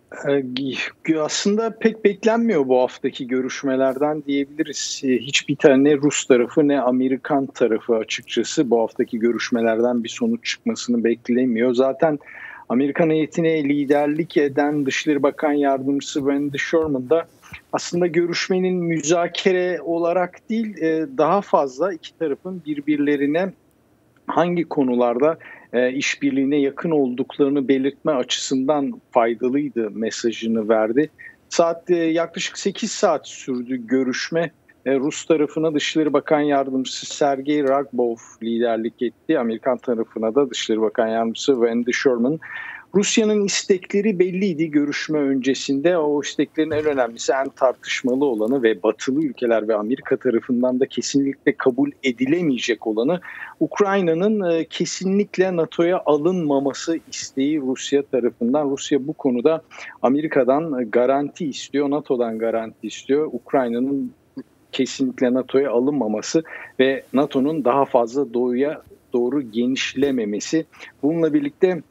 Aslında pek beklenmiyor bu haftaki görüşmelerden diyebiliriz. Hiçbir tane Rus tarafı ne Amerikan tarafı açıkçası bu haftaki görüşmelerden bir sonuç çıkmasını beklemiyor. Zaten Amerikan heyetine liderlik eden Dışişleri Bakan Yardımcısı Wendy Sherman da aslında görüşmenin müzakere olarak değil daha fazla iki tarafın birbirlerine hangi konularda işbirliğine yakın olduklarını belirtme açısından faydalıydı mesajını verdi. Yaklaşık 8 saat sürdü görüşme. Rus tarafına Dışişleri Bakan Yardımcısı Sergey Ragbov liderlik etti. Amerikan tarafına da Dışişleri Bakan Yardımcısı Wendy Sherman. Rusya'nın istekleri belliydi görüşme öncesinde. O isteklerin en önemlisi, en tartışmalı olanı ve batılı ülkeler ve Amerika tarafından da kesinlikle kabul edilemeyecek olanı Ukrayna'nın kesinlikle NATO'ya alınmaması isteği Rusya tarafından. Rusya bu konuda Amerika'dan garanti istiyor, NATO'dan garanti istiyor. Ukrayna'nın kesinlikle NATO'ya alınmaması ve NATO'nun daha fazla doğuya doğru genişlememesi. Bununla birlikte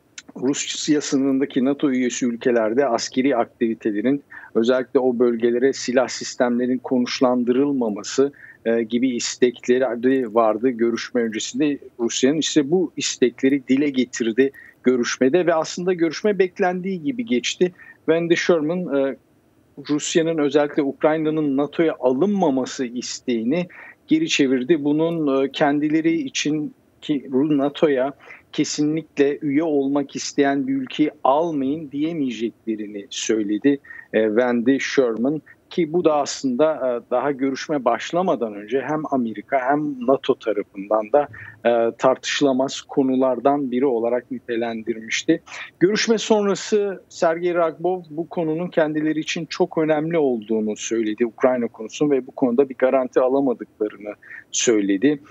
Rusya sınırındaki NATO üyesi ülkelerde askeri aktivitelerin, özellikle o bölgelere silah sistemlerin konuşlandırılmaması gibi istekleri vardı görüşme öncesinde Rusya'nın. İşte bu istekleri dile getirdi görüşmede ve aslında görüşme beklendiği gibi geçti. Wendy Sherman Rusya'nın özellikle Ukrayna'nın NATO'ya alınmaması isteğini geri çevirdi. Bunun kendileri için ki NATO'ya kesinlikle üye olmak isteyen bir ülkeyi almayın diyemeyeceklerini söyledi Wendy Sherman. Ki bu da aslında daha görüşme başlamadan önce hem Amerika hem NATO tarafından da tartışılamaz konulardan biri olarak nitelendirmişti. Görüşme sonrası Sergey Ragbov bu konunun kendileri için çok önemli olduğunu söyledi, Ukrayna konusunun, ve bu konuda bir garanti alamadıklarını söyledi.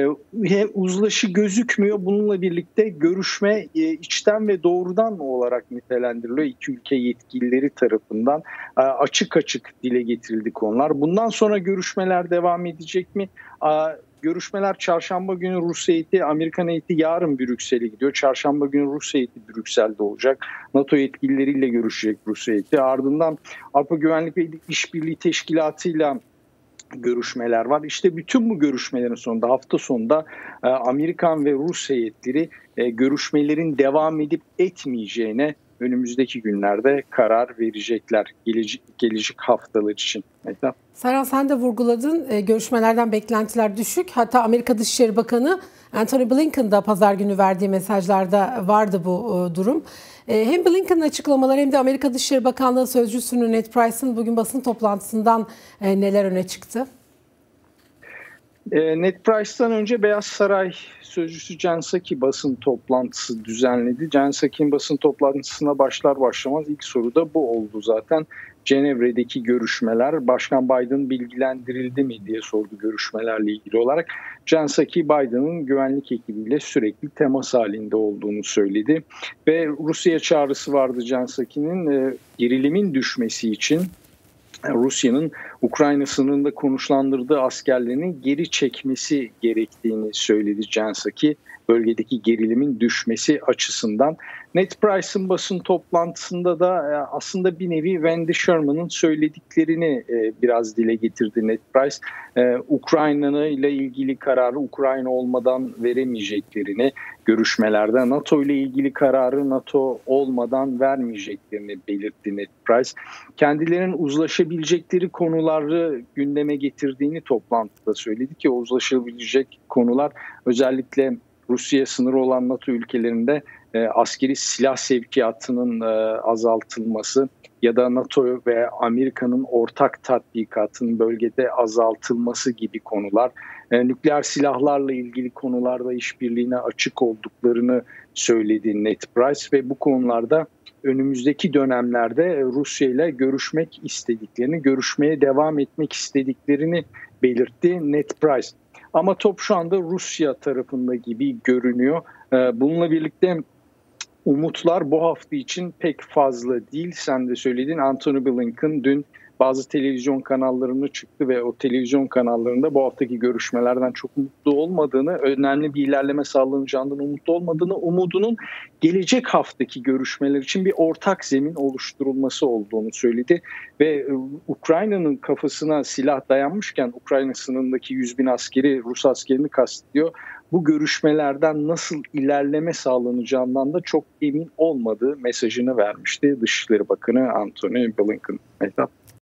Uzlaşı gözükmüyor. Bununla birlikte görüşme içten ve doğrudan olarak nitelendiriliyor. İki ülke yetkilileri tarafından açık açık dile getirildi konular. Bundan sonra görüşmeler devam edecek mi? Görüşmeler çarşamba günü Rus heyeti, Amerikan heyeti yarın Brüksel'e gidiyor. Çarşamba günü Rus heyeti Brüksel'de olacak. NATO yetkilileriyle görüşecek Rus heyeti. Ardından Avrupa Güvenlik ve İşbirliği Teşkilatı'yla görüşmeler var. İşte bütün bu görüşmelerin sonunda, hafta sonunda Amerikan ve Rus heyetleri görüşmelerin devam edip etmeyeceğine önümüzdeki günlerde karar verecekler gelecek haftalar için. Serhan, sen de vurguladın. Görüşmelerden beklentiler düşük. Hatta Amerika Dışişleri Bakanı Antony Blinken da pazar günü verdiği mesajlarda vardı bu durum. Hem Blinken'ın açıklamaları hem de Amerika Dışişleri Bakanlığı Sözcüsü'nün Ned Price'ın bugün basın toplantısından neler öne çıktı? Ned Price'tan önce Beyaz Saray Sözcüsü Jen Psaki basın toplantısı düzenledi. Jen Psaki'nin basın toplantısına başlar başlamaz ilk soru da bu oldu zaten. Cenevre'deki görüşmeler, Başkan Biden bilgilendirildi mi diye sordu görüşmelerle ilgili olarak. Jen Psaki, Biden'ın güvenlik ekibiyle sürekli temas halinde olduğunu söyledi. Ve Rusya çağrısı vardı Jen Psaki'nin, gerilimin düşmesi için Rusya'nın Ukrayna sınırında konuşlandırdığı askerlerini geri çekmesi gerektiğini söyledi Jen Psaki, bölgedeki gerilimin düşmesi açısından. Ned Price'ın basın toplantısında da aslında bir nevi Wendy Sherman'ın söylediklerini biraz dile getirdi Ned Price. Ukrayna ile ilgili kararı Ukrayna olmadan veremeyeceklerini, görüşmelerde NATO ile ilgili kararı NATO olmadan vermeyeceklerini belirtti Ned Price. Kendilerinin uzlaşabilecekleri konuları gündeme getirdiğini toplantıda söyledi ki uzlaşabilecek konular özellikle Rusya sınırı olan NATO ülkelerinde askeri silah sevkiyatının azaltılması ya da NATO ve Amerika'nın ortak tatbikatının bölgede azaltılması gibi konular, nükleer silahlarla ilgili konularda işbirliğine açık olduklarını söyledi Ned Price ve bu konularda önümüzdeki dönemlerde Rusya ile görüşmek istediklerini, görüşmeye devam etmek istediklerini belirtti Ned Price. Ama top şu anda Rusya tarafında gibi görünüyor. Bununla birlikte umutlar bu hafta için pek fazla değil. Sen de söyledin, Antony Blinken dün bazı televizyon kanallarına çıktı ve o televizyon kanallarında bu haftaki görüşmelerden çok mutlu olmadığını, önemli bir ilerleme sağlanacağından umutlu olmadığını, umudunun gelecek haftaki görüşmeler için bir ortak zemin oluşturulması olduğunu söyledi. Ve Ukrayna'nın kafasına silah dayanmışken Ukrayna sınırındaki 100.000 askeri, Rus askerini kastediyor. Bu görüşmelerden nasıl ilerleme sağlanacağından da çok emin olmadığı mesajını vermişti Dışişleri Bakanı Antony Blinken.